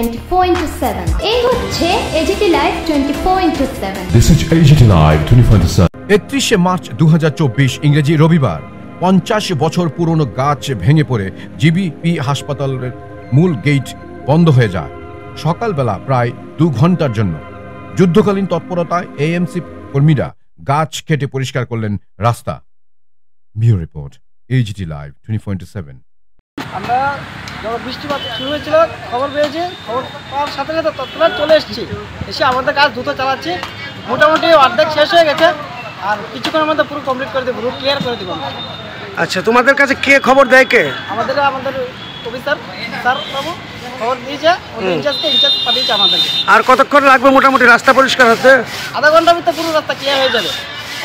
24/7 এই হচ্ছে AGT live 24/7 This is AGT Live 24/7 31 March 2024 ইংরেজি রবিবার 50 বছর পুরনো গাছ ভেঙে পড়ে জিবিপি হাসপাতালের মূল গেট বন্ধ হয়ে যায় সকালবেলা প্রায় 2 ঘন্টার জন্য যুদ্ধকালীন তৎপরতায় এএমসি কর্মীরা গাছ কেটে পরিষ্কার করলেন রাস্তা ব্যুরো রিপোর্ট AGT Live 24/7 আমরা যখন বৃষ্টিপাত শুরু হয়েছিল খবর পেয়েছি খবর পাওয়ার সাথে সাথে তৎক্ষণাৎ চলে এসেছি এসে আমাদের কাজ দ্রুত চালাচ্ছি মোটামুটি অর্ধেক শেষ হয়ে গেছে আর কিছুক্ষণের মধ্যে পুরো কমপ্লিট করে দেবো রুট ক্লিয়ার করে দেবো। আচ্ছা তোমাদের কাছে কে খবর দেয় কে? আমাদের অফিসার স্যার বাবু খবর দিয়েছে ইনচার্জ পাঠিয়েছে আমাদেরকে। আর কতক্ষণ লাগবে মোটামুটি রাস্তা পরিষ্কার হতে? আধা ঘন্টার ভিতরে পুরো রাস্তা ক্লিয়ার হয়ে যাবে।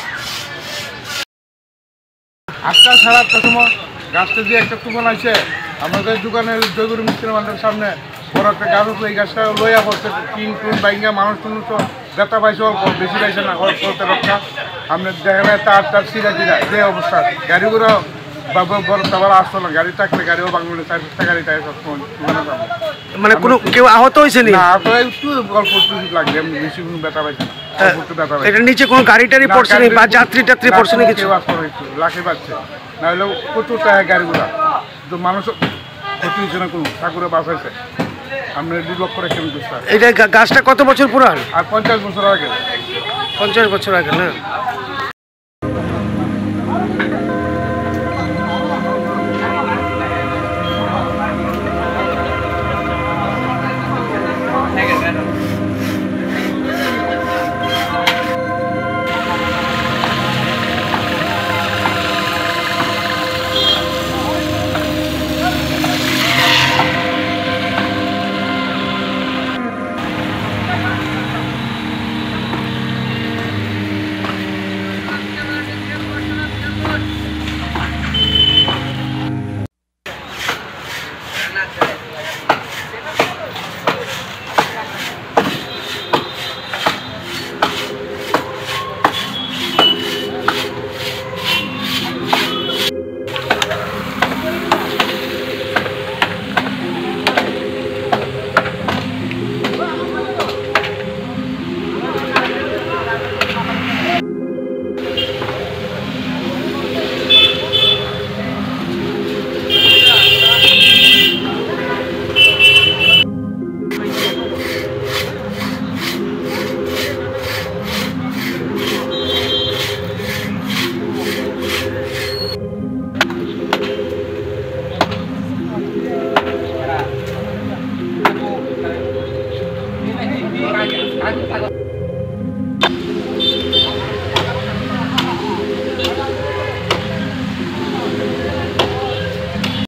8টা সাড়ে 8টার সময় গাছটা দিয়ে একটা তুফান আছে আমাদের দোকানের জয়গুরু মিস্ত্রি মান্ডের সামনে বড় একটা গাছ উঠলো এই গাছটা লইয়া পড়ছে টিন টুন বাইঙ্গা মানুষ টুনুষ ব্যথা পাইছে অল্প বেশি পাইছে না অল্প রক্ষা আপনার দেখা যায় তার সিরা যে অবস্থা গাড়িগুলো বড় তারপর আসতো না গাড়ি থাকলে গাড়িও বাংলাদেশ 4-5টা গাড়ি তাই মানে কোনো কেউ আহত হয়েছে না? একটু অল্প লাগবে বেশি কোনো ব্যথা পাইছে না এটা নিচে কোনো গাড়ি টাড়ি পড়ছে না বা যাত্রী টাত্রী পড়ছে না কিছু? লাখে পাচ্ছে না হলে প্রচুর টাকা গাড়িগুলা তো মানুষ ক্ষতি হয়েছে না কোনো ঠাকুরে বাঁচাইছে আমরা 2 লক্ষ রেখে স্যার। এটা গাছটা কত বছর পুরান? আর 50 বছর আগে। 50 বছর আগে না? I